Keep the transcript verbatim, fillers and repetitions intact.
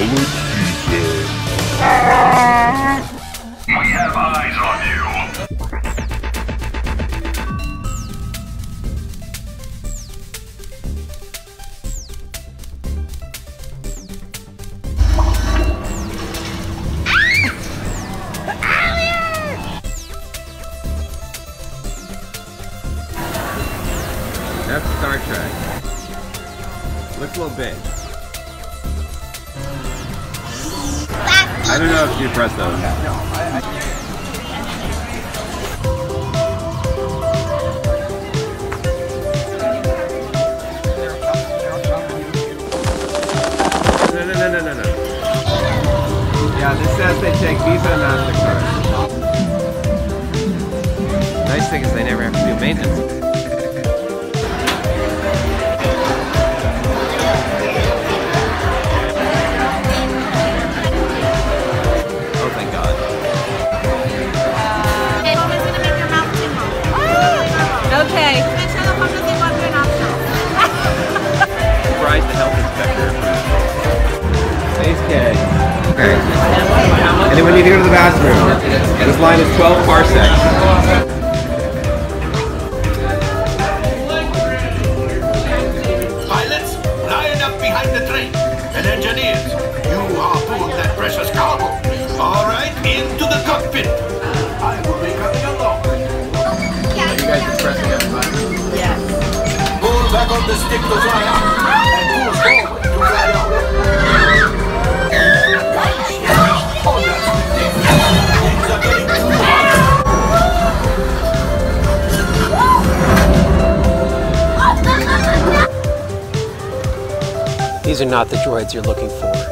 We have eyes on you. That's Star Trek. Looks a little big. I don't know if you press those. No, no, no, no, no, no. Yeah, this says they take Visa and MasterCard. Nice thing is they never have to do maintenance. Okay. Make sure the phone doesn't go up your nostrils. Surprise the health inspector. Thanks, kid. Okay. Anyone need to go to the bathroom? This line is twelve parsecs. Pilots, line up behind the train. And engineers, you harpoon that precious cargo. All right, into the cockpit. I will be coming along. Are you guys just pressing F five? Yes. Pull back on the stick to fly out. And pull forward to fly out. Things are getting too hot. These are not the droids you're looking for.